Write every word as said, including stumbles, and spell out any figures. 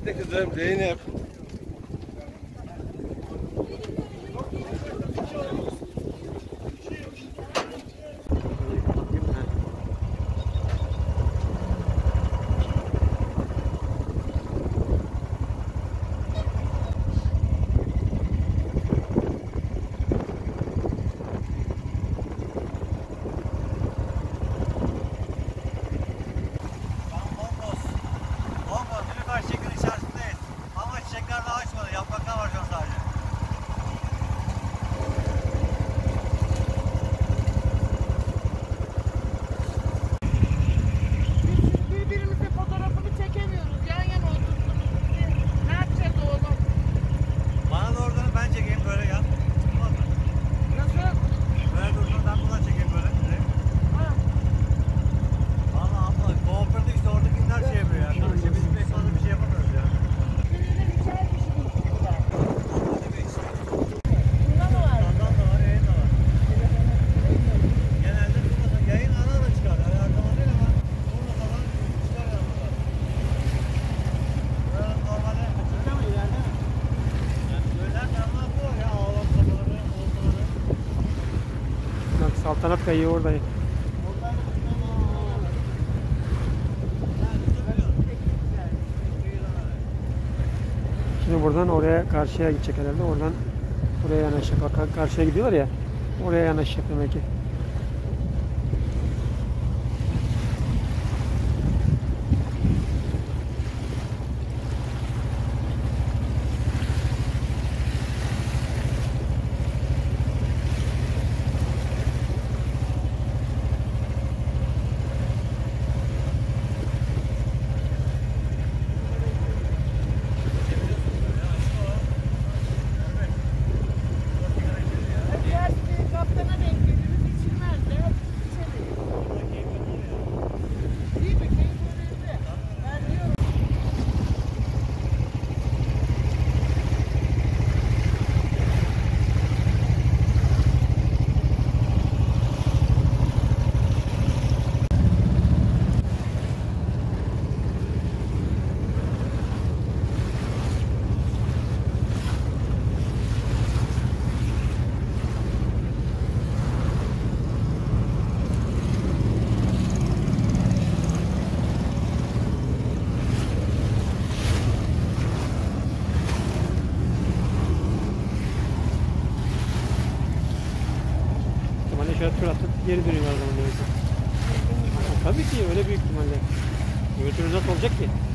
Gitti kızım Zeynep. Saltanat kayıyor orada. Şimdi buradan oraya karşıya gidecek herhalde. Oradan buraya yanaşacak. Karşıya gidiyorlar ya. Oraya yanaşacak demek ki. Şöyle tur atıp geri dönüyorlar zaman diyorsun. Tabii ki öyle büyük ihtimalle. Öbür türlü nasıl olacak ki?